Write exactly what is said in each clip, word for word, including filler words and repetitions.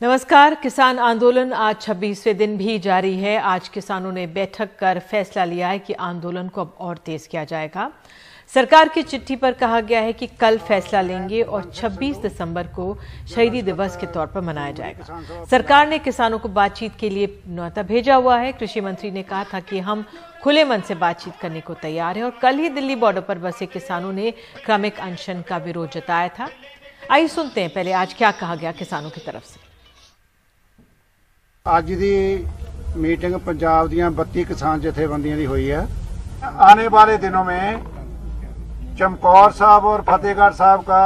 नमस्कार। किसान आंदोलन आज छब्बीसवें दिन भी जारी है। आज किसानों ने बैठक कर फैसला लिया है कि आंदोलन को अब और तेज किया जाएगा। सरकार की चिट्ठी पर कहा गया है कि कल फैसला लेंगे और छब्बीस दिसंबर को शहीदी दिवस के तौर पर मनाया जाएगा। सरकार ने किसानों को बातचीत के लिए न्योता भेजा हुआ है। कृषि मंत्री ने कहा था कि हम खुले मन से बातचीत करने को तैयार हैं और कल ही दिल्ली बॉर्डर पर बसे किसानों ने क्रमिक अनशन का विरोध जताया था। आइए सुनते हैं पहले आज क्या कहा गया किसानों की तरफ से। ਅੱਜ ਦੀ मीटिंग पंजाब ਦੀਆਂ बत्ती किसान जथेबंदियों की हुई है। आने वाले दिनों में चमकौर साहब और फतेहगढ़ साहब का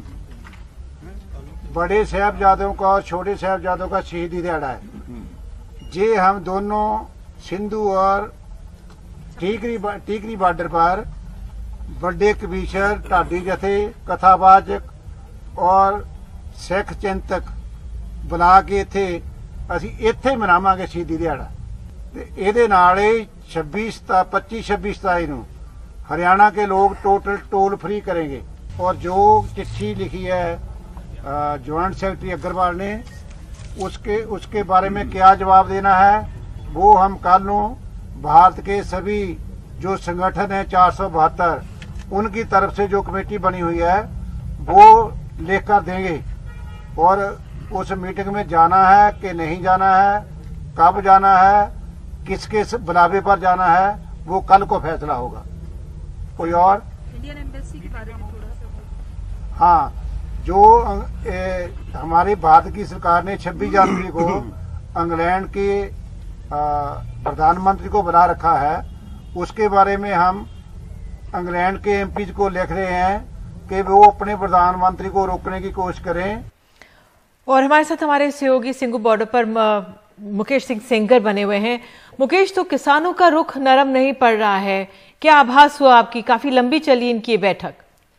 बड़े साहबजादों का और छोटे साहबजादों का शहीदी दिहाड़ा है। जे हम दोनों सिंधु और टीकरी टीकरी बॉर्डर पर बड़े कबीशर ढाडी जथे कथावाचक और सिख चिंतक बुला के इत्थे ਅਸੀਂ ਇੱਥੇ ਮਨਾਵਾਂਗੇ ਸ਼ਹੀਦੀ ਦਿਹਾੜਾ ਤੇ ਇਹਦੇ ਨਾਲ ਹੀ छब्बीस पच्चीस छब्बीस सताई ਨੂੰ हरियाणा के लोग टोटल टोल फ्री करेंगे। और जो चिट्ठी लिखी है ज्वाइंट सेक्रेटरी अग्रवाल ने उसके उसके बारे में क्या जवाब देना है वो हम कल को भारत के सभी जो संगठन है चार सौ बहत्तर उनकी तरफ से जो कमेटी बनी हुई है वो लिख कर देंगे। और उस मीटिंग में जाना है कि नहीं जाना है, कब जाना है, किसके बुलावे पर जाना है वो कल को फैसला होगा। कोई और इंडियन एम्बेसी के बारे में थोड़ा सा। हाँ, जो ए, हमारी भारत की सरकार ने छब्बीस जनवरी को इंग्लैंड के प्रधानमंत्री को बुला रखा है उसके बारे में हम इंग्लैंड के एमपी को लिख रहे हैं कि वो अपने प्रधानमंत्री को रोकने की कोशिश करें। और हमारे साथ हमारे सहयोगी सिंगू बॉर्डर पर मुकेश सिंह सेंगर बने हुए हैं। मुकेश, तो किसानों का रुख नरम नहीं पड़ रहा है, क्या आभास हुआ आपकी? काफी लंबी चली इनकी बैठक।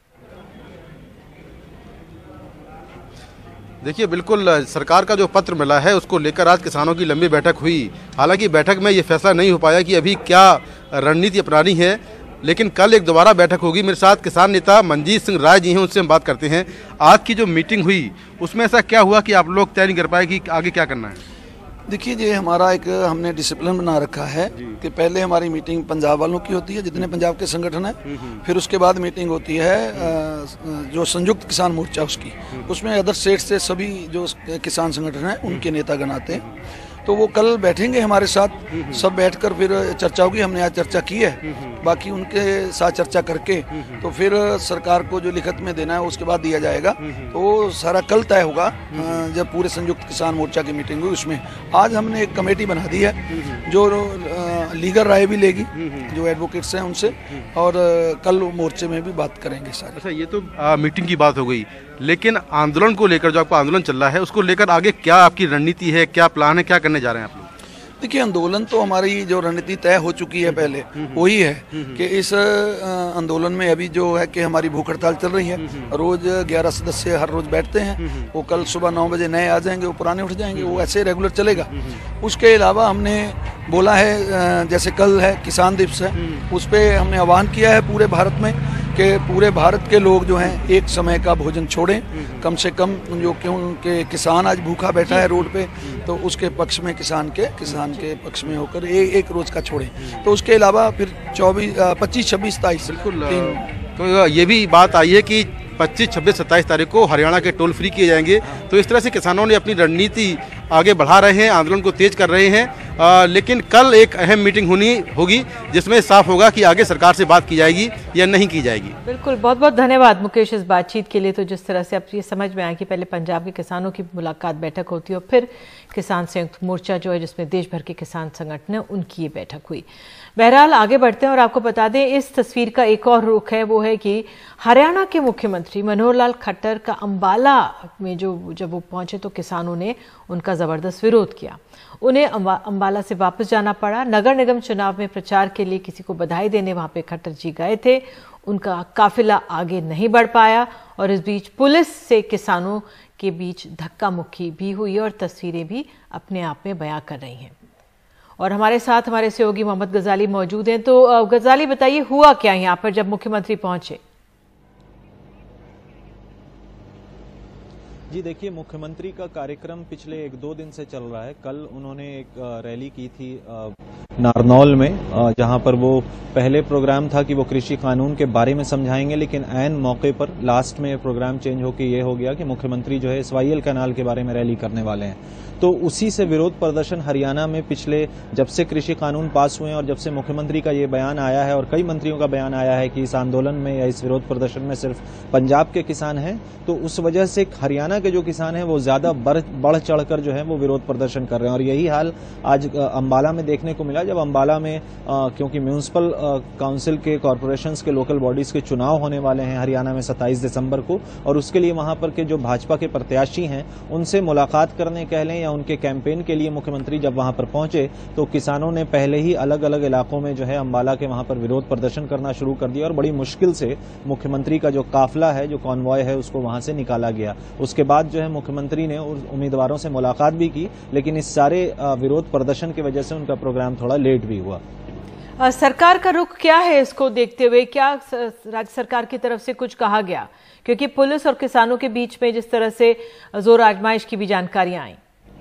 देखिए, बिल्कुल सरकार का जो पत्र मिला है उसको लेकर आज किसानों की लंबी बैठक हुई। हालांकि बैठक में ये फैसला नहीं हो पाया कि अभी क्या रणनीति अपनानी है, लेकिन कल एक दोबारा बैठक होगी। मेरे साथ किसान नेता मनजीत सिंह राय जी हैं, उनसे हम बात करते हैं। आज की जो मीटिंग हुई उसमें ऐसा क्या हुआ कि आप लोग तय नहीं कर पाए कि आगे क्या करना है? देखिए, ये हमारा एक हमने डिसिप्लिन बना रखा है कि पहले हमारी मीटिंग पंजाब वालों की होती है जितने पंजाब के संगठन हैं, फिर उसके बाद मीटिंग होती है जो संयुक्त किसान मोर्चा उसकी, उसमें अदर स्टेट से सभी जो किसान संगठन हैं उनके नेता गण आते हैं। तो वो कल बैठेंगे हमारे साथ, सब बैठकर फिर चर्चा होगी। हमने आज चर्चा की है, बाकी उनके साथ चर्चा करके तो फिर सरकार को जो लिखित में देना है उसके बाद दिया जाएगा। तो वो सारा कल तय होगा जब पूरे संयुक्त किसान मोर्चा की मीटिंग हुई। उसमें आज हमने एक कमेटी बना दी है जो लीगल राय भी लेगी जो एडवोकेट्स हैं उनसे, और कल मोर्चे में भी बात करेंगे सारे। अच्छा, ये तो आ, मीटिंग की बात हो गई, लेकिन आंदोलन को लेकर जो आपका आंदोलन चल रहा है उसको लेकर आगे क्या आपकी रणनीति है, क्या प्लान है, क्या करने जा रहे हैं आप लोग? देखिए, आंदोलन तो हमारी जो रणनीति तय हो चुकी है पहले वही है कि इस आंदोलन में अभी जो है कि हमारी भूख हड़ताल चल रही है। रोज ग्यारह सदस्य हर रोज बैठते हैं, वो कल सुबह नौ बजे नए आ जाएंगे, वो पुराने उठ जाएंगे, वो ऐसे रेगुलर चलेगा। उसके अलावा हमने बोला है जैसे कल है किसान दिवस है, उस पर हमने आह्वान किया है पूरे भारत में कि पूरे भारत के लोग जो हैं एक समय का भोजन छोड़ें, कम से कम जो क्यों के किसान आज भूखा बैठा है रोड पे, तो उसके पक्ष में किसान के किसान के पक्ष में होकर ए, एक रोज का छोड़ें। तो उसके अलावा फिर चौबीस पच्चीस छब्बीस तारीख बिल्कुल तो ये भी बात आई है कि पच्चीस छब्बीस सत्ताईस तारीख को हरियाणा के टोल फ्री किए जाएंगे। तो इस तरह से किसानों ने अपनी रणनीति आगे बढ़ा रहे हैं, आंदोलन को तेज कर रहे हैं। आ, लेकिन कल एक अहम मीटिंग होनी होगी जिसमें साफ होगा कि आगे सरकार से बात की जाएगी या नहीं की जाएगी। बिल्कुल, बहुत बहुत धन्यवाद मुकेश इस बातचीत के लिए। तो जिस तरह से अब ये समझ में आया कि पहले पंजाब के किसानों की मुलाकात बैठक होती है और फिर किसान संयुक्त मोर्चा जो है जिसमें देश भर के किसान संगठन है उनकी ये बैठक हुई। बहरहाल आगे बढ़ते हैं और आपको बता दें इस तस्वीर का एक और रुख है, वो है कि हरियाणा के मुख्यमंत्री मनोहर लाल खट्टर का अंबाला में जो जब वो पहुंचे तो किसानों ने उनका जबरदस्त विरोध किया। उन्हें अंबाला से वापस जाना पड़ा। नगर निगम चुनाव में प्रचार के लिए किसी को बधाई देने वहां पे खट्टर जी गए थे, उनका काफिला आगे नहीं बढ़ पाया और इस बीच पुलिस से किसानों के बीच धक्का मुक्की भी हुई और तस्वीरें भी अपने आप में बयां कर रही हैं। और हमारे साथ हमारे सहयोगी मोहम्मद गजाली मौजूद हैं। तो गजाली, बताइए हुआ क्या यहाँ पर जब मुख्यमंत्री पहुंचे? जी देखिए, मुख्यमंत्री का कार्यक्रम पिछले एक दो दिन से चल रहा है। कल उन्होंने एक रैली की थी नारनौल में, जहां पर वो पहले प्रोग्राम था कि वो कृषि कानून के बारे में समझाएंगे, लेकिन ऐन मौके पर लास्ट में प्रोग्राम चेंज होकर ये हो गया कि मुख्यमंत्री जो है एसवाईएल कैनाल के बारे में रैली करने वाले हैं। तो उसी से विरोध प्रदर्शन हरियाणा में पिछले जब से कृषि कानून पास हुए हैं और जब से मुख्यमंत्री का ये बयान आया है और कई मंत्रियों का बयान आया है कि इस आंदोलन में या इस विरोध प्रदर्शन में सिर्फ पंजाब के किसान हैं, तो उस वजह से हरियाणा के जो किसान हैं वो ज्यादा बढ़ बढ़ चढ़कर जो है वो विरोध प्रदर्शन कर रहे हैं। और यही हाल आज अंबाला में देखने को मिला, जब अंबाला में आ, क्योंकि म्यूनिसिपल काउंसिल के कॉर्पोरेशंस के लोकल बॉडीज के चुनाव होने वाले हैं हरियाणा में सत्ताईस दिसंबर को, और उसके लिए वहां पर के जो भाजपा के प्रत्याशी हैं उनसे मुलाकात करने कह लें या उनके कैंपेन के लिए मुख्यमंत्री जब वहां पर पहुंचे तो किसानों ने पहले ही अलग अलग इलाकों में जो है अंबाला के वहां पर विरोध प्रदर्शन करना शुरू कर दिया और बड़ी मुश्किल से मुख्यमंत्री का जो काफिला है, जो कॉन्वॉय है, उसको वहां से निकाला गया। उसके बाद जो है मुख्यमंत्री ने उम्मीदवारों से मुलाकात भी की, लेकिन इस सारे विरोध प्रदर्शन की वजह से उनका प्रोग्राम थोड़ा लेट भी हुआ। आ, सरकार का रुख क्या है इसको देखते हुए? क्या राज्य सरकार की तरफ से कुछ कहा गया? क्योंकि पुलिस और किसानों के बीच में जिस तरह से जोर आजमाइश की भी जानकारियां आई।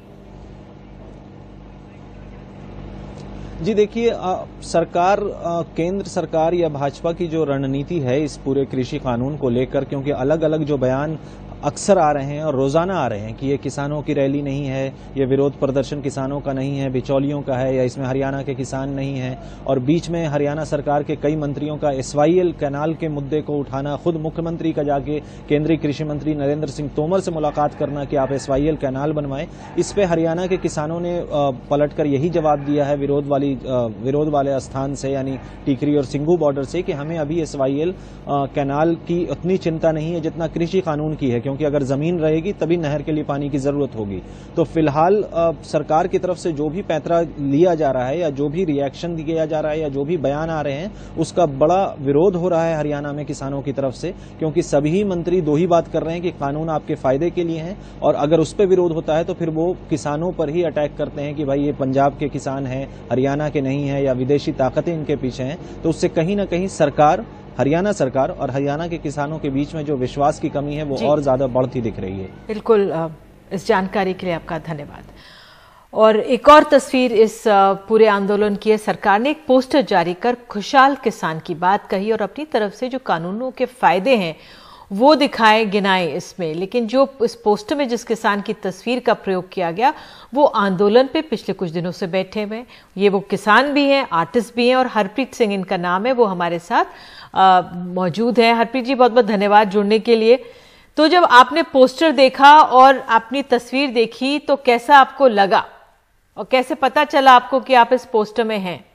जी देखिए, सरकार आ, केंद्र सरकार या भाजपा की जो रणनीति है इस पूरे कृषि कानून को लेकर, क्योंकि अलग अलग जो बयान अक्सर आ रहे हैं और रोजाना आ रहे हैं कि ये किसानों की रैली नहीं है, ये विरोध प्रदर्शन किसानों का नहीं है, बिचौलियों का है, या इसमें हरियाणा के किसान नहीं हैं। और बीच में हरियाणा सरकार के कई मंत्रियों का एसवाईएल कैनाल के मुद्दे को उठाना, खुद मुख्यमंत्री का जाके केंद्रीय कृषि मंत्री नरेंद्र सिंह तोमर से मुलाकात करना कि आप एसवाईएल कैनाल बनवाएं। इस पे हरियाणा के किसानों ने पलटकर यही जवाब दिया है विरोध वाली विरोध वाले स्थान से, यानी टीकरी और सिंघू बॉर्डर से, कि हमें अभी एसवाईएल कैनाल की उतनी चिंता नहीं है जितना कृषि कानून की है, क्योंकि अगर जमीन रहेगी तभी नहर के लिए पानी की जरूरत होगी। तो फिलहाल सरकार की तरफ से जो भी पैंतरा लिया जा रहा है या जो भी रिएक्शन दिया जा रहा है या जो भी बयान आ रहे हैं, उसका बड़ा विरोध हो रहा है हरियाणा में किसानों की तरफ से, क्योंकि सभी मंत्री दो ही बात कर रहे हैं कि कानून आपके फायदे के लिए है, और अगर उस पर विरोध होता है तो फिर वो किसानों पर ही अटैक करते हैं कि भाई ये पंजाब के किसान हैं, हरियाणा के नहीं है, या विदेशी ताकतें इनके पीछे हैं। तो उससे कहीं ना कहीं सरकार, हरियाणा सरकार और हरियाणा के किसानों के बीच में जो विश्वास की कमी है वो और ज्यादा बढ़ती दिख रही है। बिल्कुल, इस जानकारी के लिए आपका धन्यवाद। और एक और तस्वीर इस पूरे आंदोलन की है। सरकार ने एक पोस्टर जारी कर खुशहाल किसान की बात कही और अपनी तरफ से जो कानूनों के फायदे हैं वो दिखाए, गिनाए इसमें। लेकिन जो इस पोस्टर में जिस किसान की तस्वीर का प्रयोग किया गया वो आंदोलन पे पिछले कुछ दिनों से बैठे हुए, ये वो किसान भी हैं, आर्टिस्ट भी हैं, और हरप्रीत सिंह इनका नाम है, वो हमारे साथ आ, मौजूद है। हरप्रीत जी, बहुत बहुत धन्यवाद जुड़ने के लिए। तो जब आपने पोस्टर देखा और अपनी तस्वीर देखी तो कैसा आपको लगा और कैसे पता चला आपको कि आप इस पोस्टर में हैं?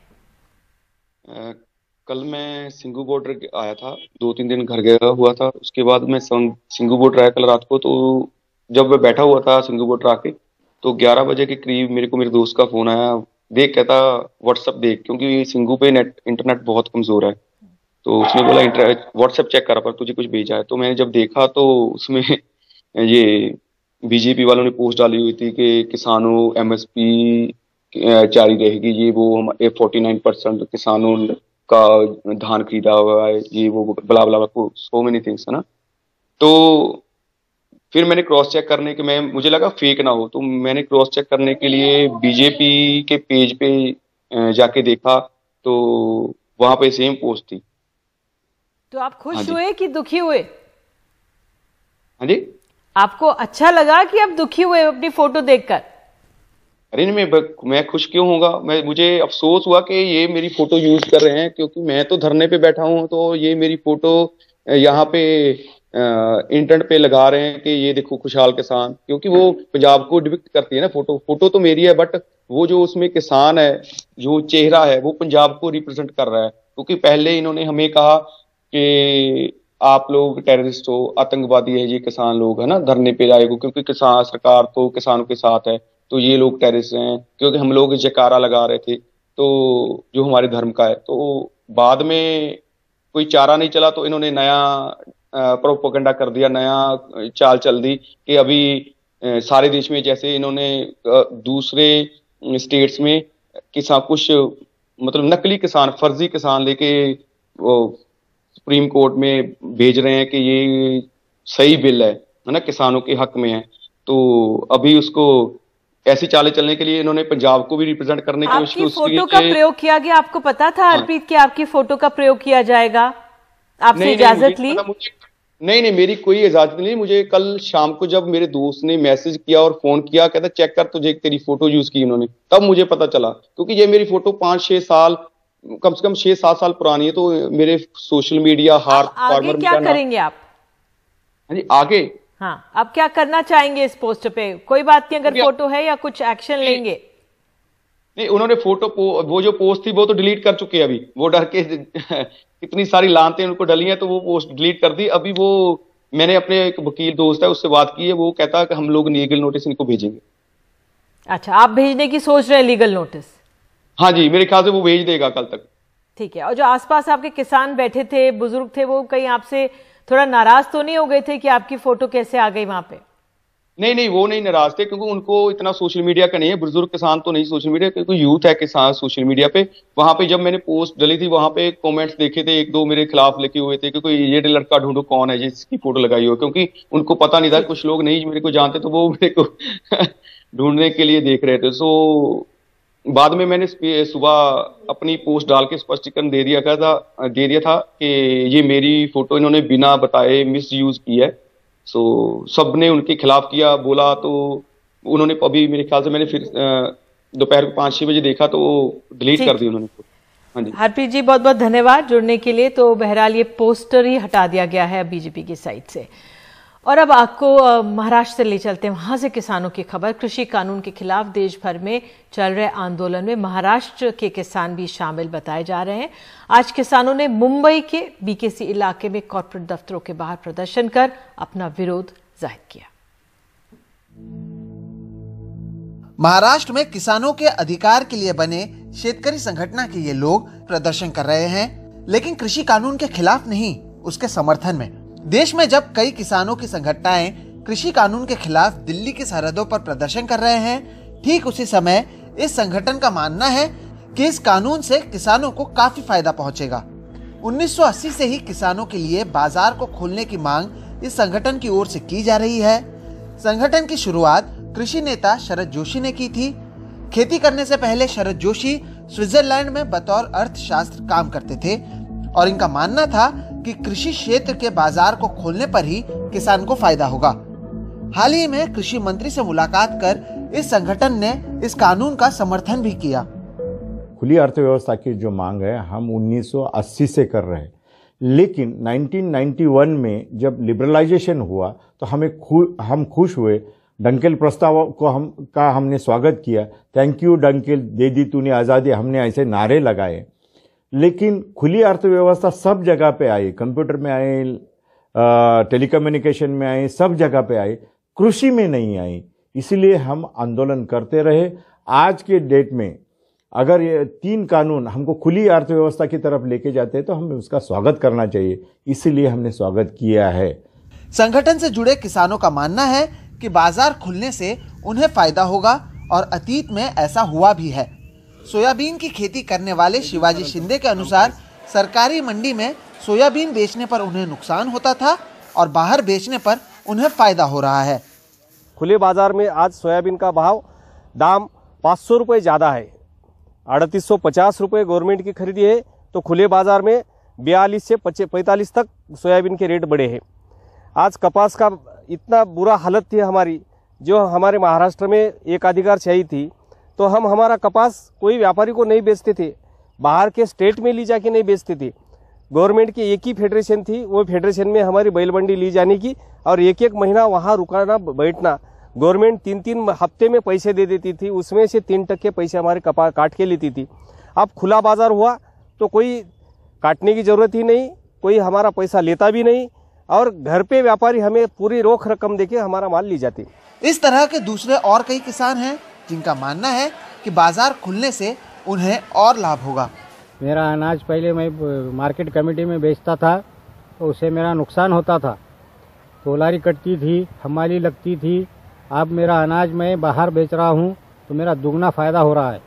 आ, कल मैं सिंघू बॉर्डर आया था, दो तीन दिन घर गया हुआ था। उसके बाद मैं सिंघू बॉर्डर आया कल रात को। तो जब मैं बैठा हुआ था सिंघू बॉर्डर आके, तो ग्यारह बजे के करीब मेरे को मेरे दोस्त का फोन आया। देख, कहता व्हाट्सएप देख, क्योंकि सिंघू पे नेट इंटरनेट बहुत कमजोर है। तो उसने बोला व्हाट्सएप चेक कर पर तुझे कुछ भेजा है। तो मैंने जब देखा तो उसमें ये बीजेपी वालों ने पोस्ट डाली हुई थी कि किसानों एमएसपी जारी रहेगी, ये वो हम फोर्टी नाइन परसेंट किसानों का धान खरीदा हुआ है, ये वो बला बला सो मेनी थिंग्स है ना। तो फिर मैंने क्रॉस चेक करने के मैं मुझे लगा फेक ना हो, तो मैंने क्रॉस चेक करने के लिए बीजेपी के पेज पे जाके देखा तो वहां पे सेम पोस्ट थी। तो आप खुश हुए कि दुखी हुए? हाँ जी, आपको अच्छा लगा कि आप दुखी हुए अपनी फोटो देखकर? अरे नहीं, मैं मैं खुश क्यों होगा, मैं मुझे अफसोस हुआ कि ये मेरी फोटो यूज कर रहे हैं, क्योंकि मैं तो धरने पे बैठा हूँ, तो ये मेरी फोटो यहाँ पे इंटरनेट पे लगा रहे हैं कि ये देखो खुशहाल किसान, क्योंकि वो पंजाब को डिपिक्ट करती है ना फोटो। फोटो तो मेरी है, बट वो जो उसमें किसान है, जो चेहरा है, वो पंजाब को रिप्रेजेंट कर रहा है। क्योंकि पहले इन्होंने हमें कहा कि आप लोग टेररिस्ट हो, आतंकवादी है ये किसान लोग, है ना, धरने पे जाएगा, क्योंकि किसान सरकार तो किसानों के साथ है, तो ये लोग टेररिस्ट हैं, क्योंकि हम लोग जयकारा लगा रहे थे तो जो हमारे धर्म का है। तो बाद में कोई चारा नहीं चला तो इन्होंने नया प्रोपेगेंडा कर दिया, नया चाल चल दी कि अभी सारे देश में जैसे इन्होंने दूसरे स्टेट्स में किसान कुछ मतलब नकली किसान, फर्जी किसान लेके सुप्रीम कोर्ट में भेज रहे हैं कि ये सही बिल है है ना, किसानों के हक में है। तो अभी उसको ऐसी चालें चलने के लिए इन्होंने पंजाब को भी रिप्रेजेंट करने की कोशिश की। आपकी फोटो का प्रयोग किया गया, आपको पता था हरप्रीत कि आपकी फोटो का प्रयोग किया जाएगा? आपसे इजाजत ली? नहीं नहीं, मेरी कोई इजाजत नहीं। मुझे कल शाम को जब मेरे दोस्त ने मैसेज किया और फोन किया, कहता चेक कर तुझे तेरी फोटो यूज की उन्होंने, तब मुझे पता चला। क्योंकि ये मेरी फोटो पांच छह साल, कम से कम छह सात साल पुरानी है। तो मेरे सोशल मीडिया हार्ट आगे क्या करेंगे आप? हाँ जी, आगे हाँ, आप क्या करना चाहेंगे इस पोस्ट पे? कोई बात नहीं, अगर फोटो है या कुछ एक्शन लेंगे? नहीं, उन्होंने फोटो वो जो पोस्ट थी वो तो डिलीट कर चुके हैं अभी। वो डर के कितनी सारी लानतें उनको डली हैं, तो वो पोस्ट डिलीट कर दी। अभी वो मैंने अपने एक वकील दोस्त है उससे बात की है, वो कहता है कि हम लोग लीगल नोटिस इनको भेजेंगे। अच्छा, आप भेजने की सोच रहे हैं लीगल नोटिस? हाँ जी, मेरे ख्याल से वो भेज देगा कल तक। ठीक है। और जो आसपास आपके किसान बैठे थे, बुजुर्ग थे, वो कहीं आपसे थोड़ा नाराज तो नहीं हो गए थे कि आपकी फोटो कैसे आ गई वहां पे? नहीं नहीं, वो नहीं नाराज थे, क्योंकि उनको इतना सोशल मीडिया का नहीं है। बुजुर्ग किसान तो नहीं सोशल मीडिया, क्योंकि यूथ है किसान सोशल मीडिया पे। वहां पे जब मैंने पोस्ट डली थी, वहां पे कमेंट्स देखे थे, एक दो मेरे खिलाफ लिखे हुए थे, क्योंकि ये लड़का ढूंढो कौन है जिसकी फोटो लगाई हो। क्योंकि उनको पता नहीं था, कुछ लोग नहीं मेरे को जानते, तो वो मेरे को ढूंढने के लिए देख रहे थे। सो बाद में मैंने सुबह अपनी पोस्ट डाल के स्पष्टीकरण दे दिया था दे दिया था कि ये मेरी फोटो इन्होंने बिना बताए मिस यूज की है। सो सब ने उनके खिलाफ किया, बोला, तो उन्होंने अभी मेरे ख्याल से मैंने फिर दोपहर को पाँच छह बजे देखा तो डिलीट कर दी उन्होंने। हाँ जी, हरप्रीत जी बहुत बहुत धन्यवाद जुड़ने के लिए। तो बहरहाल ये पोस्टर ही हटा दिया गया है बीजेपी की साइड से। और अब आपको महाराष्ट्र से ले चलते हैं, वहां से किसानों की खबर। कृषि कानून के खिलाफ देश भर में चल रहे आंदोलन में महाराष्ट्र के किसान भी शामिल बताए जा रहे हैं। आज किसानों ने मुंबई के बीकेसी इलाके में कॉर्पोरेट दफ्तरों के बाहर प्रदर्शन कर अपना विरोध जाहिर किया। महाराष्ट्र में किसानों के अधिकार के लिए बने शेतकरी संगठन के ये लोग प्रदर्शन कर रहे हैं, लेकिन कृषि कानून के खिलाफ नहीं, उसके समर्थन में। देश में जब कई किसानों की संगठनाएं कृषि कानून के खिलाफ दिल्ली की सरहदों पर प्रदर्शन कर रहे हैं, ठीक उसी समय इस संगठन का मानना है कि इस कानून से किसानों को काफी फायदा पहुंचेगा। उन्नीस सौ अस्सी से ही किसानों के लिए बाजार को खोलने की मांग इस संगठन की ओर से की जा रही है। संगठन की शुरुआत कृषि नेता शरद जोशी ने की थी। खेती करने से पहले शरद जोशी स्विट्जरलैंड में बतौर अर्थशास्त्र काम करते थे और इनका मानना था कि कृषि क्षेत्र के बाजार को खोलने पर ही किसान को फायदा होगा। हाल ही में कृषि मंत्री से मुलाकात कर इस संगठन ने इस कानून का समर्थन भी किया। खुली अर्थव्यवस्था की जो मांग है हम उन्नीस सौ अस्सी से कर रहे हैं, लेकिन उन्नीस सौ इक्यानवे में जब लिबरलाइजेशन हुआ तो हमें खु, हम खुश हुए। डंकेल प्रस्ताव को हम का हमने स्वागत किया। थैंक यू डंकेल, दे दी तूने आज़ादी, हमने ऐसे नारे लगाए। लेकिन खुली अर्थव्यवस्था सब जगह पे आई, कंप्यूटर में आए, टेलीकम्युनिकेशन में आए, सब जगह पे आए, कृषि में नहीं आई। इसलिए हम आंदोलन करते रहे। आज के डेट में अगर ये तीन कानून हमको खुली अर्थव्यवस्था की तरफ लेके जाते हैं तो हमें उसका स्वागत करना चाहिए, इसीलिए हमने स्वागत किया है। संगठन से जुड़े किसानों का मानना है कि बाजार खुलने से उन्हें फायदा होगा और अतीत में ऐसा हुआ भी है। सोयाबीन की खेती करने वाले शिवाजी शिंदे के अनुसार सरकारी मंडी में सोयाबीन बेचने पर उन्हें नुकसान होता था और बाहर बेचने पर उन्हें फायदा हो रहा है। खुले बाजार में आज सोयाबीन का भाव दाम पाँच सौ रुपये ज़्यादा है। अड़तीस सौ पचास रुपये गवर्नमेंट की खरीदी है, तो खुले बाजार में बयालीस से पैंतालीस तक सोयाबीन के रेट बढ़े हैं। आज कपास का इतना बुरा हालत थी हमारी, जो हमारे महाराष्ट्र में एक अधिकारशाही थी, तो हम हमारा कपास कोई व्यापारी को नहीं बेचते थे, बाहर के स्टेट में ली जाके नहीं बेचते थे। गवर्नमेंट की एक ही फेडरेशन थी, वो फेडरेशन में हमारी बैल मंडी ली जाने की और एक एक महीना वहाँ रुकाना बैठना। गवर्नमेंट तीन तीन हफ्ते में पैसे दे देती थी, उसमें से तीन टक्के पैसे हमारे कपा काट के लेती थी। अब खुला बाजार हुआ तो कोई काटने की जरूरत ही नहीं, कोई हमारा पैसा लेता भी नहीं और घर पे व्यापारी हमें पूरी रोक रकम देके हमारा माल ली जाती। इस तरह के दूसरे और कई किसान हैं जिनका मानना है कि बाजार खुलने से उन्हें और लाभ होगा। मेरा अनाज पहले मैं मार्केट कमेटी में बेचता था तो उससे मेरा नुकसान होता था, तोलारी कटती थी, हमाली लगती थी। अब मेरा अनाज मैं बाहर बेच रहा हूँ तो मेरा दुगना फायदा हो रहा है।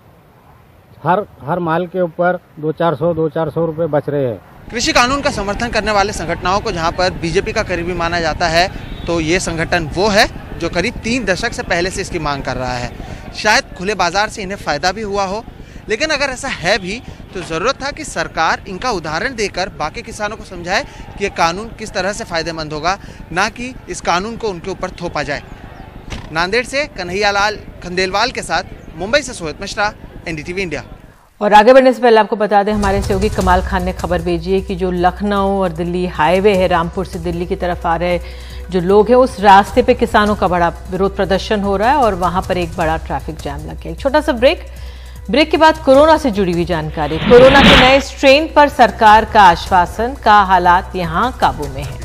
हर हर माल के ऊपर दो चार सौ दो चार सौ रुपये बच रहे हैं। कृषि कानून का समर्थन करने वाले संगठनों को जहाँ पर बीजेपी का करीबी माना जाता है, तो ये संगठन वो है जो करीब तीन दशक से पहले से इसकी मांग कर रहा है। शायद खुले बाजार से इन्हें फ़ायदा भी हुआ हो, लेकिन अगर ऐसा है भी तो ज़रूरत था कि सरकार इनका उदाहरण देकर बाकी किसानों को समझाए कि ये कानून किस तरह से फ़ायदेमंद होगा, ना कि इस कानून को उनके ऊपर थोपा जाए। नांदेड़ से कन्हैयालाल खंडेलवाल के साथ मुंबई से सोहित मिश्रा, एनडीटीवी इंडिया। और आगे बढ़ने से पहले आपको बता दें, हमारे सहयोगी कमाल खान ने खबर भेजी है कि जो लखनऊ और दिल्ली हाईवे है, रामपुर से दिल्ली की तरफ आ रहे जो लोग हैं, उस रास्ते पे किसानों का बड़ा विरोध प्रदर्शन हो रहा है और वहां पर एक बड़ा ट्रैफिक जाम लग गया। एक छोटा सा ब्रेक ब्रेक के बाद कोरोना से जुड़ी हुई जानकारी। कोरोना के नए स्ट्रेन पर सरकार का आश्वासन, का हालात यहां काबू में है।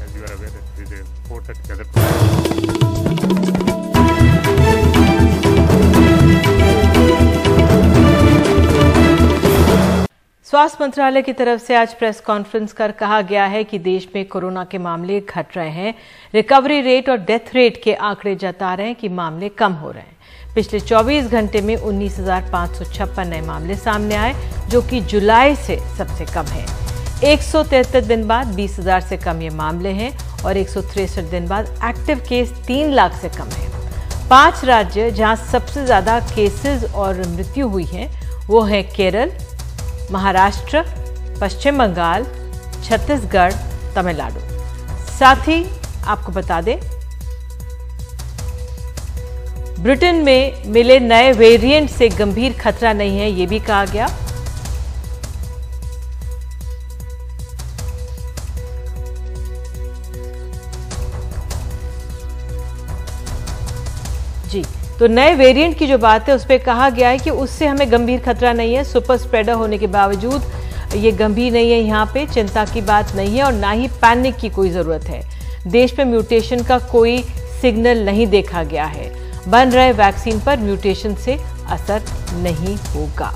स्वास्थ्य मंत्रालय की तरफ से आज प्रेस कॉन्फ्रेंस कर कहा गया है कि देश में कोरोना के मामले घट रहे हैं। रिकवरी रेट और डेथ रेट के आंकड़े जता रहे हैं कि मामले कम हो रहे हैं। पिछले चौबीस घंटे में उन्नीस हजार पाँच सौ छप्पन नए मामले सामने आए, जो कि जुलाई से सबसे कम है। एक सौ तिहत्तर दिन बाद बीस हजार से कम ये मामले हैं और एक सौ तिरसठ दिन बाद एक्टिव केस तीन लाख से कम है। पांच राज्य जहां सबसे ज्यादा केसेस और मृत्यु हुई है वो है केरल, महाराष्ट्र, पश्चिम बंगाल, छत्तीसगढ़, तमिलनाडु। साथ ही आपको बता दें, ब्रिटेन में मिले नए वेरिएंट से गंभीर खतरा नहीं है, यह भी कहा गया। जी, तो नए वेरिएंट की जो बात है उस पर कहा गया है कि उससे हमें गंभीर खतरा नहीं है। सुपर स्प्रेडर होने के बावजूद ये गंभीर नहीं है, यहाँ पे चिंता की बात नहीं है और ना ही पैनिक की कोई जरूरत है। देश में म्यूटेशन का कोई सिग्नल नहीं देखा गया है। बन रहे वैक्सीन पर म्यूटेशन से असर नहीं होगा।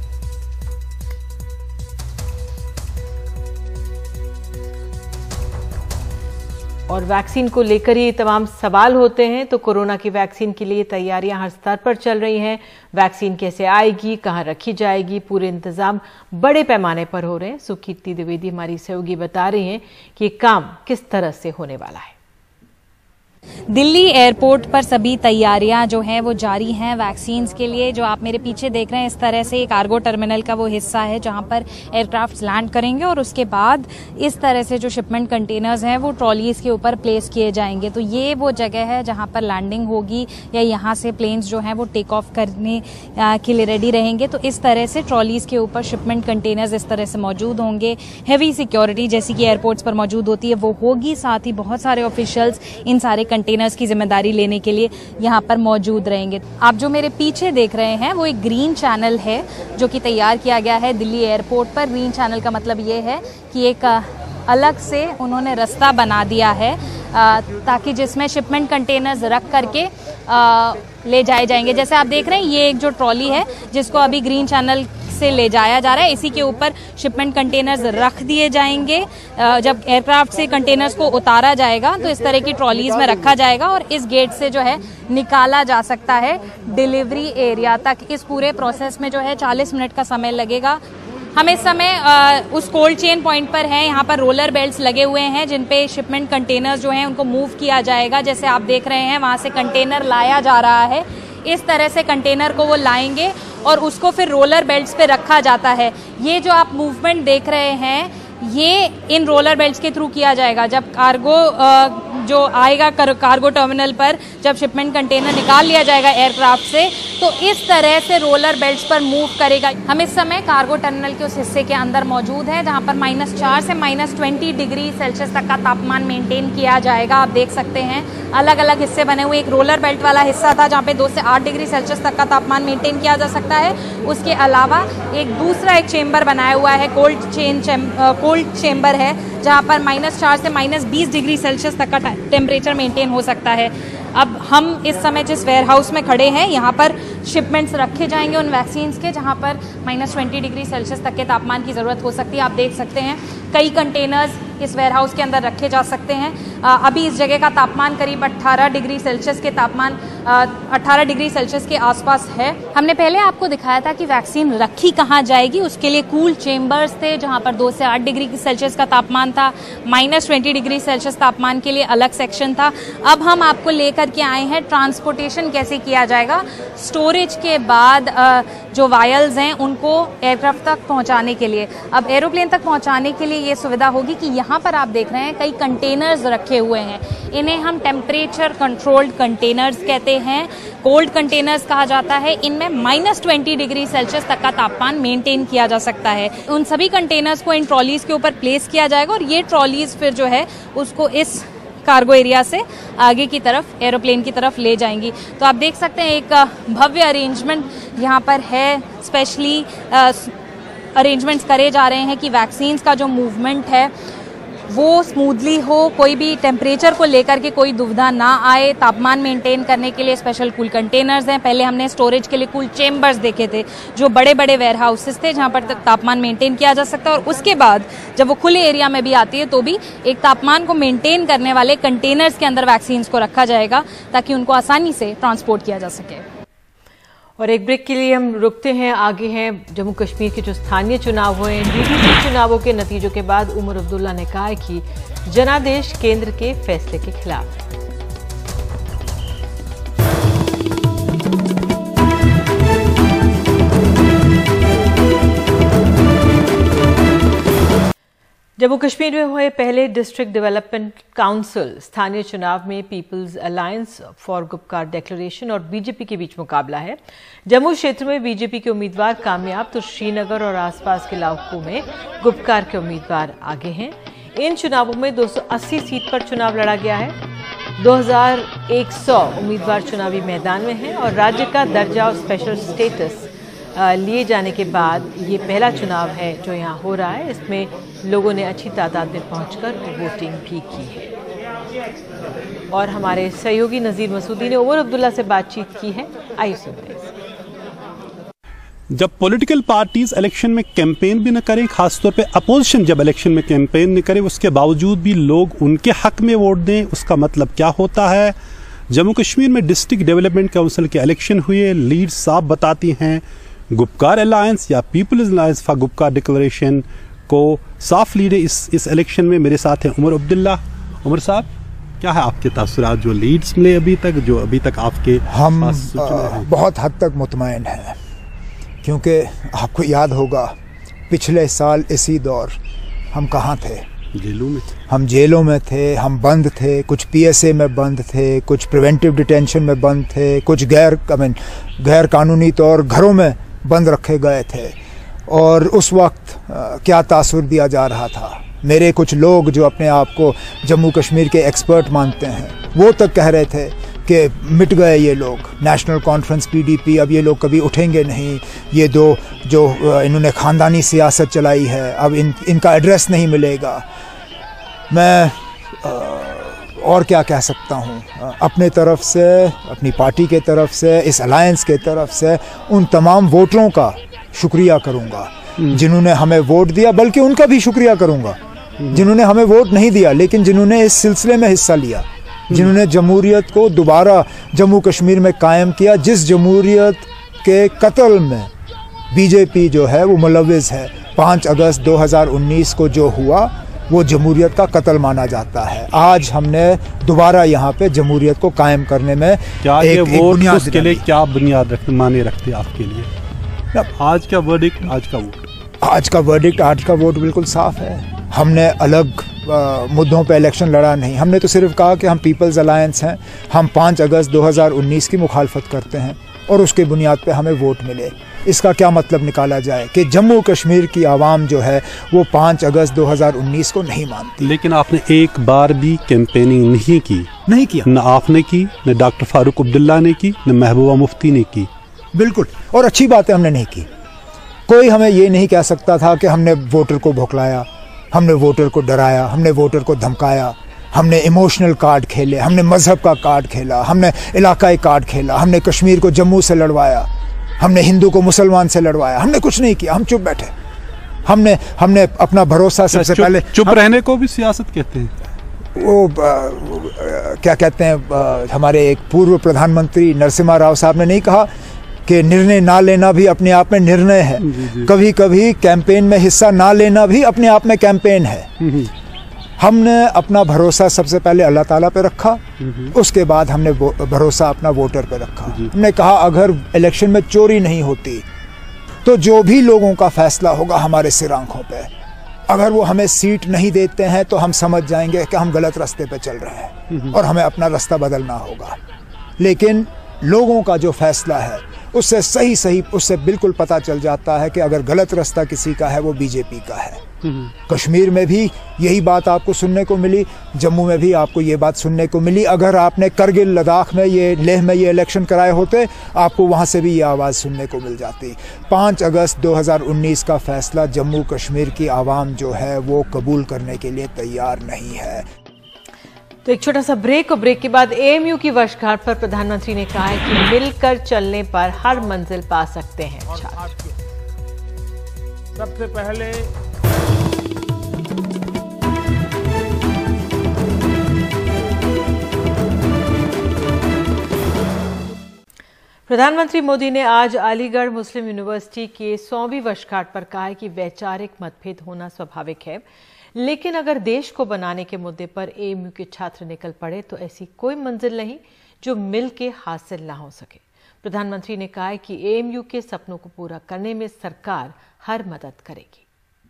और वैक्सीन को लेकर ही तमाम सवाल होते हैं, तो कोरोना की वैक्सीन के लिए तैयारियां हर स्तर पर चल रही हैं। वैक्सीन कैसे आएगी, कहां रखी जाएगी, पूरे इंतजाम बड़े पैमाने पर हो रहे हैं। सुकीर्ति द्विवेदी हमारी सहयोगी बता रही हैं कि ये काम किस तरह से होने वाला है। दिल्ली एयरपोर्ट पर सभी तैयारियां जो हैं वो जारी हैं वैक्सीन के लिए। जो आप मेरे पीछे देख रहे हैं, इस तरह से कार्गो टर्मिनल का वो हिस्सा है जहां पर एयरक्राफ्ट लैंड करेंगे और उसके बाद इस तरह से जो शिपमेंट कंटेनर्स हैं वो ट्रॉलीज के ऊपर प्लेस किए जाएंगे। तो ये वो जगह है जहां पर लैंडिंग होगी या यहाँ से प्लेन्स जो हैं वो टेक ऑफ करने के लिए रेडी रहेंगे। तो इस तरह से ट्रॉलीज के ऊपर शिपमेंट कंटेनर्स इस तरह से मौजूद होंगे। हैवी सिक्योरिटी जैसी कि एयरपोर्ट्स पर मौजूद होती है वो होगी। साथ ही बहुत सारे ऑफिशियल्स इन सारे कंटेनर्स की जिम्मेदारी लेने के लिए यहाँ पर मौजूद रहेंगे। आप जो मेरे पीछे देख रहे हैं वो एक ग्रीन चैनल है जो कि तैयार किया गया है दिल्ली एयरपोर्ट पर। ग्रीन चैनल का मतलब ये है कि एक अलग से उन्होंने रास्ता बना दिया है ताकि जिसमें शिपमेंट कंटेनर्स रख करके आ, ले जाए जाएंगे। जैसे आप देख रहे हैं ये एक जो ट्रॉली है जिसको अभी ग्रीन चैनल से ले जाया जा रहा है, इसी के ऊपर शिपमेंट कंटेनर्स रख दिए जाएंगे। जब एयरक्राफ्ट से कंटेनर्स को उतारा जाएगा तो इस तरह की ट्रॉलीज में रखा जाएगा और इस गेट से जो है निकाला जा सकता है डिलीवरी एरिया तक। इस पूरे प्रोसेस में जो है चालीस मिनट का समय लगेगा। हम इस समय आ, उस कोल्ड चेन पॉइंट पर हैं। यहाँ पर रोलर बेल्ट्स लगे हुए हैं जिन पे शिपमेंट कंटेनर्स जो हैं उनको मूव किया जाएगा। जैसे आप देख रहे हैं वहाँ से कंटेनर लाया जा रहा है। इस तरह से कंटेनर को वो लाएंगे और उसको फिर रोलर बेल्ट्स पे रखा जाता है। ये जो आप मूवमेंट देख रहे हैं ये इन रोलर बेल्ट्स के थ्रू किया जाएगा। जब कार्गो जो आएगा कार्गो टर्मिनल पर, जब शिपमेंट कंटेनर निकाल लिया जाएगा एयरक्राफ्ट से, तो इस तरह से रोलर बेल्ट्स पर मूव करेगा। हम इस समय कार्गो टर्मिनल के उस हिस्से के अंदर मौजूद हैं जहां पर माइनस चार से माइनस ट्वेंटी डिग्री सेल्सियस तक का तापमान मेंटेन किया जाएगा। आप देख सकते हैं अलग अलग हिस्से बने हुए। एक रोलर बेल्ट वाला हिस्सा था जहाँ पे दो से आठ डिग्री सेल्सियस तक का तापमान मेंटेन किया जा सकता है। उसके अलावा एक दूसरा एक चेम्बर बनाया हुआ है, कोल्ड चेन कोल्ड चेम्बर है जहाँ पर माइनस चार से माइनस बीस डिग्री सेल्सियस तक का टेम्परेचर मेंटेन हो सकता है। अब हम इस समय जिस वेयर हाउस में खड़े हैं यहाँ पर शिपमेंट्स रखे जाएंगे उन वैक्सीन्स के जहाँ पर माइनस ट्वेंटी डिग्री सेल्सियस तक के तापमान की ज़रूरत हो सकती है। आप देख सकते हैं कई कंटेनर्स इस वेयर हाउस के अंदर रखे जा सकते हैं। आ, अभी इस जगह का तापमान करीब अट्ठारह डिग्री सेल्सियस के तापमान अठारह डिग्री सेल्सियस के आसपास है। हमने पहले आपको दिखाया था कि वैक्सीन रखी कहाँ जाएगी, उसके लिए कूल चेम्बर्स थे जहाँ पर दो से आठ डिग्री सेल्सियस का तापमान था, माइनस ट्वेंटी डिग्री सेल्सियस तापमान के लिए अलग सेक्शन था। अब हम आपको लेकर के आए हैं ट्रांसपोर्टेशन कैसे किया जाएगा, स्टोरेज के बाद जो वायल्स हैं उनको एयरक्राफ्ट तक पहुंचाने के लिए। अब एरोप्लेन तक पहुंचाने के लिए ये सुविधा होगी कि यहाँ पर आप देख रहे हैं कई कंटेनर्स रखे हुए हैं, इन्हें हम टेम्परेचर कंट्रोल्ड कंटेनर्स कहते हैं, कोल्ड कंटेनर्स कहा जाता है। इनमें माइनस ट्वेंटी डिग्री सेल्सियस तक का तापमान मेंटेन किया जा सकता है। उन सभी कंटेनर्स को इन ट्रॉलीज के ऊपर प्लेस किया जाएगा और ये ट्रॉलीज फिर जो है उसको इस कार्गो एरिया से आगे की तरफ एरोप्लेन की तरफ ले जाएंगी। तो आप देख सकते हैं एक भव्य अरेंजमेंट यहाँ पर है, स्पेशली अरेंजमेंट्स करे जा रहे हैं कि वैक्सीन्स का जो मूवमेंट है वो स्मूथली हो, कोई भी टेम्परेचर को लेकर के कोई दुविधा ना आए। तापमान मेंटेन करने के लिए स्पेशल कूल कंटेनर्स हैं। पहले हमने स्टोरेज के लिए कूल चेम्बर्स देखे थे, जो बड़े बड़े वेयर हाउसेस थे जहां पर तापमान मेंटेन किया जा सकता है, और उसके बाद जब वो खुले एरिया में भी आती है तो भी एक तापमान को मेंटेन करने वाले कंटेनर्स के अंदर वैक्सीन को रखा जाएगा ताकि उनको आसानी से ट्रांसपोर्ट किया जा सके। और एक ब्रेक के लिए हम रुकते हैं। आगे हैं जम्मू कश्मीर के जो स्थानीय चुनाव हुए हैं, डीडीसी चुनावों के नतीजों के बाद उमर अब्दुल्ला ने कहा है कि जनादेश केंद्र के फैसले के खिलाफ है। जम्मू कश्मीर में हुए पहले डिस्ट्रिक्ट डेवलपमेंट काउंसिल स्थानीय चुनाव में peoples alliance for Gupkar declaration और बीजेपी के बीच मुकाबला है। जम्मू क्षेत्र में बीजेपी के उम्मीदवार कामयाब तो श्रीनगर और आसपास के इलाकों में गुपकार के उम्मीदवार आगे हैं। इन चुनावों में दो सौ अस्सी सीट पर चुनाव लड़ा गया है। दो हज़ार एक सौ उम्मीदवार चुनावी मैदान में हैं और राज्य का दर्जा और स्पेशल स्टेटस लिए जाने के बाद ये पहला चुनाव है जो यहाँ हो रहा है। इसमें लोगों ने अच्छी तादाद में पहुंचकर वोटिंग भी की है। और हमारे सहयोगी नज़ीर मसूदी ने उमर अब्दुल्ला से बातचीत की है, आइए सुनते हैं। जब पॉलिटिकल पार्टीज इलेक्शन में कैंपेन भी न करें, खासतौर पे अपोजिशन जब इलेक्शन में कैंपेन न करे, उसके बावजूद भी लोग उनके हक में वोट दें, उसका मतलब क्या होता है। जम्मू कश्मीर में डिस्ट्रिक्ट डेवलपमेंट काउंसिल के इलेक्शन हुए, लीड साफ बताती हैं गुपकार अलायंस या people's alliance for Gupkar declaration को साफ लीड है। इस इस इलेक्शन में मेरे साथ हैं उमर अब्दुल्ला। उमर साहब, क्या है आपके तासुरात जो लीड्स मिले अभी तक, जो अभी तक आपके हम आ, बहुत हद तक मुतमईन हैं, क्योंकि आपको याद होगा पिछले साल इसी दौर हम कहाँ थे, जेलों में। हम जेलों में थे, हम बंद थे, कुछ पीएसए में बंद थे, कुछ प्रिवेंटिव डिटेंशन में बंद थे, कुछ गैर आई मीन गैर कानूनी तौर घरों में बंद रखे गए थे। और उस वक्त आ, क्या तासुर दिया जा रहा था। मेरे कुछ लोग जो अपने आप को जम्मू कश्मीर के एक्सपर्ट मानते हैं, वो तक कह रहे थे कि मिट गए ये लोग, नेशनल कॉन्फ्रेंस पीडीपी, अब ये लोग कभी उठेंगे नहीं, ये दो जो इन्होंने ख़ानदानी सियासत चलाई है अब इन इनका एड्रेस नहीं मिलेगा। मैं आ, और क्या कह सकता हूँ, अपने तरफ से, अपनी पार्टी के तरफ से, इस अलायंस के तरफ से उन तमाम वोटरों का शुक्रिया करूँगा जिन्होंने हमें वोट दिया, बल्कि उनका भी शुक्रिया करूँगा जिन्होंने हमें वोट नहीं दिया लेकिन जिन्होंने इस सिलसिले में हिस्सा लिया, जिन्होंने जमहूरियत को दोबारा जम्मू कश्मीर में कायम किया, जिस जमहूरियत के कत्ल में बीजेपी जो है वो मुलव्विस है। पाँच अगस्त दो हज़ार उन्नीस को जो हुआ वो जमहूरियत का कत्ल माना जाता है। आज हमने दोबारा यहाँ पे जमहूरियत को कायम करने में क्या एक, ये एक वोट बुनियाद उसके लिए क्या बुनियाद रखते माने रखते आपके लिए? आज का वर्डिक्ट, आज का वोट आज का वर्डिक्ट आज का वोट बिल्कुल साफ है। हमने अलग आ, मुद्दों पे इलेक्शन लड़ा नहीं, हमने तो सिर्फ कहा कि हम पीपल्स अलायंस हैं, हम पाँच अगस्त दो हज़ार उन्नीस की मुखालफत करते हैं और उसके बुनियाद पे हमें वोट मिले। इसका क्या मतलब निकाला जाए कि जम्मू कश्मीर की आवाम जो है वो पाँच अगस्त दो हज़ार उन्नीस को नहीं मानती। लेकिन आपने एक बार भी कैंपेनिंग नहीं की, नहीं किया, न आपने की, न डॉक्टर फारूक अब्दुल्ला ने की, न महबूबा मुफ्ती ने की। बिल्कुल, और अच्छी बात है हमने नहीं की। कोई हमें ये नहीं कह सकता था कि हमने वोटर को भौंकलाया, हमने वोटर को डराया, हमने वोटर को धमकाया, हमने इमोशनल कार्ड खेले, हमने मजहब का कार्ड खेला, हमने इलाकाई कार्ड खेला, हमने कश्मीर को जम्मू से लड़वाया, हमने हिंदू को मुसलमान से लड़वाया। हमने कुछ नहीं किया, हम चुप बैठे। हमने हमने अपना भरोसा सबसे चुप, पहले चुप रहने को भी सियासत कहते हैं। वो आ, क्या कहते हैं आ, हमारे एक पूर्व प्रधानमंत्री नरसिम्हा राव साहब ने नहीं कहा कि निर्णय ना लेना भी अपने आप में निर्णय है। जी जी। कभी कभी कैंपेन में हिस्सा ना लेना भी अपने आप में कैंपेन है। हमने अपना भरोसा सबसे पहले अल्लाह ताला पे रखा, उसके बाद हमने भरोसा अपना वोटर पे रखा। हमने कहा अगर इलेक्शन में चोरी नहीं होती तो जो भी लोगों का फैसला होगा हमारे सिर आंखों पे, अगर वो हमें सीट नहीं देते हैं तो हम समझ जाएंगे कि हम गलत रास्ते पे चल रहे हैं और हमें अपना रास्ता बदलना होगा। लेकिन लोगों का जो फैसला है उससे सही सही उससे बिल्कुल पता चल जाता है कि अगर गलत रास्ता किसी का है वो बीजेपी का है। कश्मीर में भी यही बात आपको सुनने को मिली, जम्मू में भी आपको ये बात सुनने को मिली। अगर आपने करगिल, लद्दाख में, ये लेह में ये इलेक्शन कराए होते आपको वहाँ से भी ये आवाज़ सुनने को मिल जाती। पाँच अगस्त दो हज़ार उन्नीस का फैसला जम्मू कश्मीर की आवाम जो है वो कबूल करने के लिए तैयार नहीं है। तो एक छोटा सा ब्रेक, और ब्रेक के बाद एएमयू की वर्षगांठ पर प्रधानमंत्री ने कहा है कि मिलकर चलने पर हर मंजिल पा सकते हैं छात्र। सबसे पहले प्रधानमंत्री मोदी ने आज अलीगढ़ मुस्लिम यूनिवर्सिटी के सौवीं वर्षगांठ पर कहा है कि वैचारिक मतभेद होना स्वाभाविक है, लेकिन अगर देश को बनाने के मुद्दे पर एएमयू के छात्र निकल पड़े तो ऐसी कोई मंजिल नहीं जो मिल के हासिल ना हो सके। प्रधानमंत्री ने कहा है कि एएमयू के सपनों को पूरा करने में सरकार हर मदद करेगी।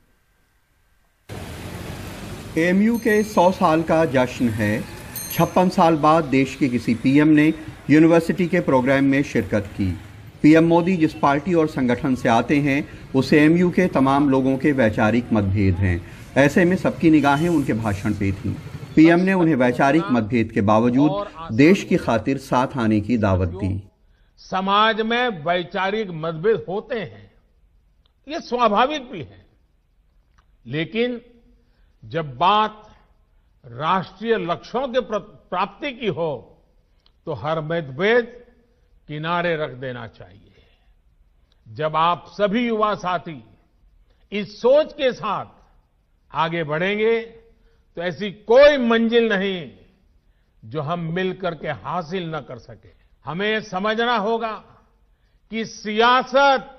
एएमयू के सौ साल का जश्न है। छप्पन साल बाद देश के किसी पीएम ने यूनिवर्सिटी के प्रोग्राम में शिरकत की। पीएम मोदी जिस पार्टी और संगठन से आते हैं उस एएमयू के तमाम लोगों के वैचारिक मतभेद हैं। ऐसे में सबकी निगाहें उनके भाषण पे थीं। पीएम ने उन्हें वैचारिक मतभेद के बावजूद देश की खातिर साथ आने की दावत दी। समाज में वैचारिक मतभेद होते हैं, ये स्वाभाविक भी है, लेकिन जब बात राष्ट्रीय लक्ष्यों के प्राप्ति की हो तो हर मतभेद किनारे रख देना चाहिए। जब आप सभी युवा साथी इस सोच के साथ आगे बढ़ेंगे तो ऐसी कोई मंजिल नहीं जो हम मिलकर के हासिल न कर सके। हमें समझना होगा कि सियासत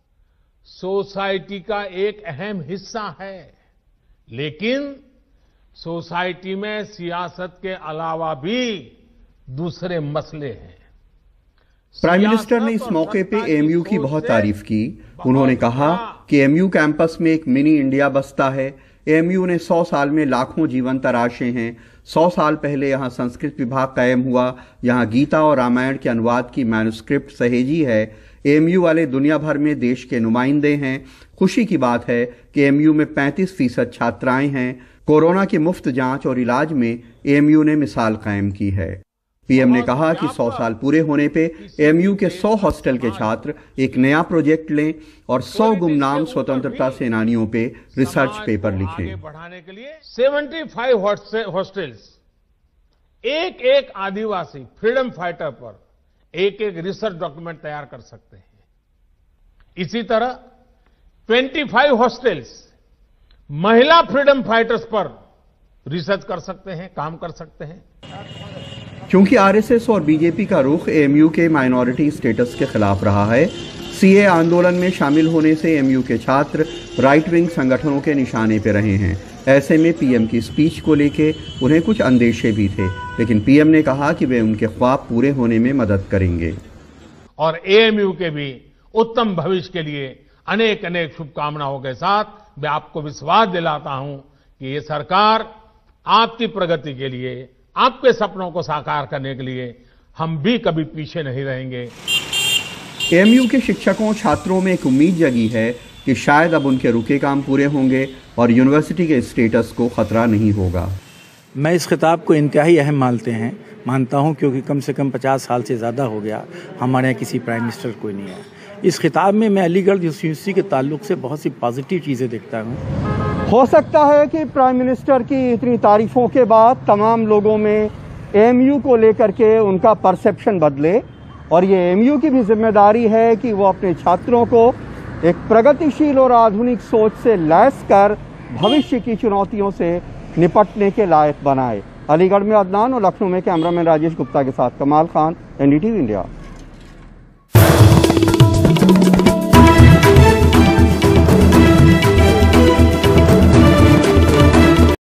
सोसाइटी का एक अहम हिस्सा है, लेकिन सोसाइटी में सियासत के अलावा भी दूसरे मसले हैं। प्राइम मिनिस्टर ने इस मौके पे एएमयू की बहुत तारीफ की। उन्होंने कहा कि एएमयू कैंपस में एक मिनी इंडिया बसता है। एएमयू ने सौ साल में लाखों जीवन तराशे हैं। सौ साल पहले यहाँ संस्कृत विभाग कायम हुआ। यहाँ गीता और रामायण के अनुवाद की मैन्युस्क्रिप्ट सहेजी है। एएमयू वाले दुनिया भर में देश के नुमाइंदे हैं। खुशी की बात है कि एएमयू में पैंतीस फीसद छात्राएं हैं। कोरोना की मुफ्त जांच और इलाज में एएमयू ने मिसाल कायम की है। पीएम ने कहा कि सौ साल पूरे होने पे एएमयू के सौ हॉस्टल के छात्र एक नया प्रोजेक्ट लें और सौ गुमनाम स्वतंत्रता सेनानियों पे रिसर्च पेपर लिखें। बढ़ाने के लिए पचहत्तर हॉस्टल्स, एक एक आदिवासी फ्रीडम फाइटर पर एक एक रिसर्च डॉक्यूमेंट तैयार कर सकते हैं। इसी तरह पच्चीस हॉस्टल्स महिला फ्रीडम फाइटर्स पर रिसर्च कर सकते हैं, काम कर सकते हैं। क्योंकि आरएसएस और बीजेपी का रुख एएमयू के माइनॉरिटी स्टेटस के खिलाफ रहा है, सीए आंदोलन में शामिल होने से एएमयू के छात्र राइट विंग संगठनों के निशाने पर रहे हैं। ऐसे में पीएम की स्पीच को लेके उन्हें कुछ अंदेशे भी थे, लेकिन पीएम ने कहा कि वे उनके ख्वाब पूरे होने में मदद करेंगे। और एएमयू के भी उत्तम भविष्य के लिए अनेक अनेक शुभकामनाओं के साथ मैं आपको विश्वास दिलाता हूं कि ये सरकार आपकी प्रगति के लिए, आपके सपनों को साकार करने के लिए हम भी कभी पीछे नहीं रहेंगे। एएमयू के शिक्षकों, छात्रों में एक उम्मीद जगी है कि शायद अब उनके रुके काम पूरे होंगे और यूनिवर्सिटी के स्टेटस को खतरा नहीं होगा। मैं इस खिताब को इंतहाई अहम मानते हैं मानता हूं क्योंकि कम से कम पचास साल से ज़्यादा हो गया हमारे यहाँ किसी प्राइम मिनिस्टर कोई नहीं है। इस खिताब में मैं अलीगढ़ यूनिवर्सिटी के ताल्लुक से बहुत सी पॉजिटिव चीज़ें देखता हूँ। हो सकता है कि प्राइम मिनिस्टर की इतनी तारीफों के बाद तमाम लोगों में एएमयू को लेकर के उनका परसेप्शन बदले, और ये एएमयू की भी जिम्मेदारी है कि वो अपने छात्रों को एक प्रगतिशील और आधुनिक सोच से लैस कर भविष्य की चुनौतियों से निपटने के लायक बनाए। अलीगढ़ में अदनान और लखनऊ में कैमरामैन राजेश गुप्ता के साथ कमाल खान, एनडीटीवी इंडिया।